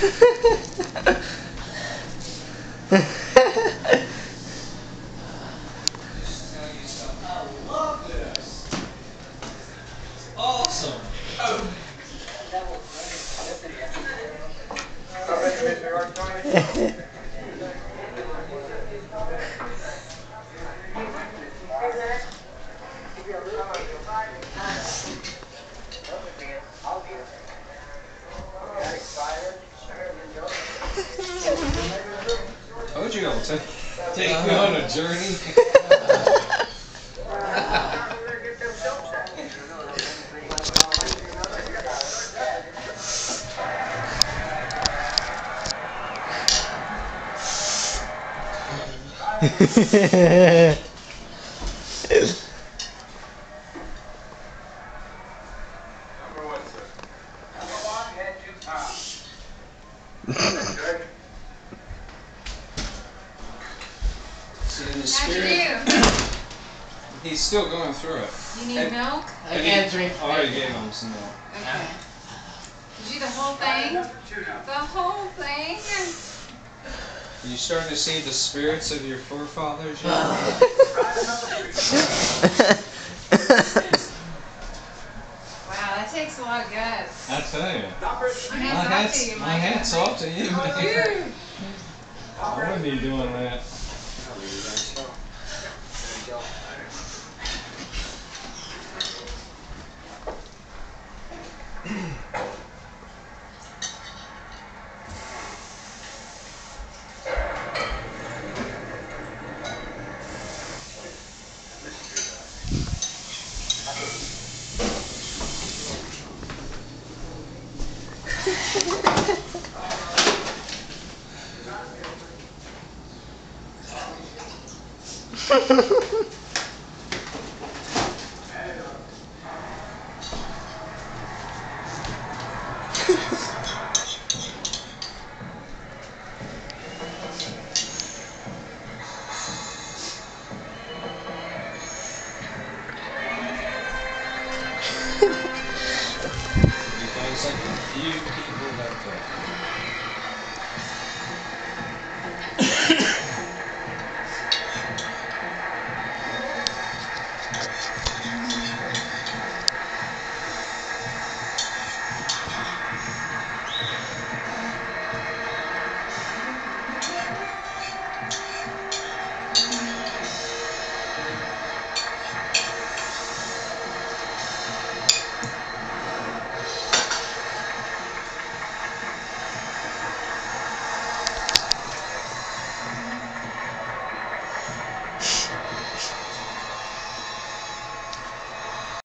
love this. Awesome. Oh. Told you I'll take me on a journey. See, in the spirit, he's still going through it. You need milk? I can't drink. I already gave him some milk. Okay. Did you the whole thing? The whole thing? Are you starting to see the spirits of your forefathers yet? Wow, that takes a lot of guts. I tell you. My hat's off to you, man. I wouldn't be doing that. Because like a few people that